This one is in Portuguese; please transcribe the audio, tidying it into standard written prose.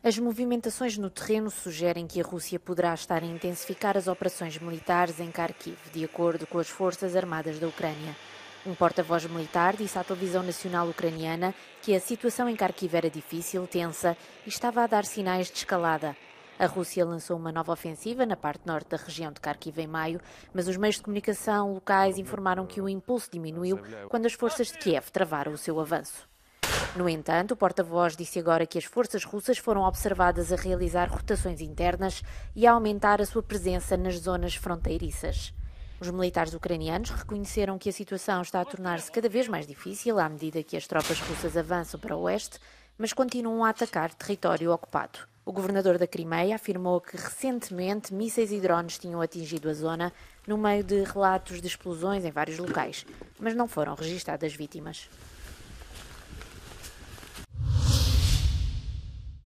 As movimentações no terreno sugerem que a Rússia poderá estar a intensificar as operações militares em Kharkiv, de acordo com as Forças Armadas da Ucrânia. Um porta-voz militar disse à televisão nacional ucraniana que a situação em Kharkiv era difícil, tensa e estava a dar sinais de escalada. A Rússia lançou uma nova ofensiva na parte norte da região de Kharkiv em maio, mas os meios de comunicação locais informaram que o impulso diminuiu quando as forças de Kiev travaram o seu avanço. No entanto, o porta-voz disse agora que as forças russas foram observadas a realizar rotações internas e a aumentar a sua presença nas zonas fronteiriças. Os militares ucranianos reconheceram que a situação está a tornar-se cada vez mais difícil à medida que as tropas russas avançam para o oeste, mas continuam a atacar território ocupado. O governador da Crimeia afirmou que recentemente mísseis e drones tinham atingido a zona no meio de relatos de explosões em vários locais, mas não foram registadas vítimas.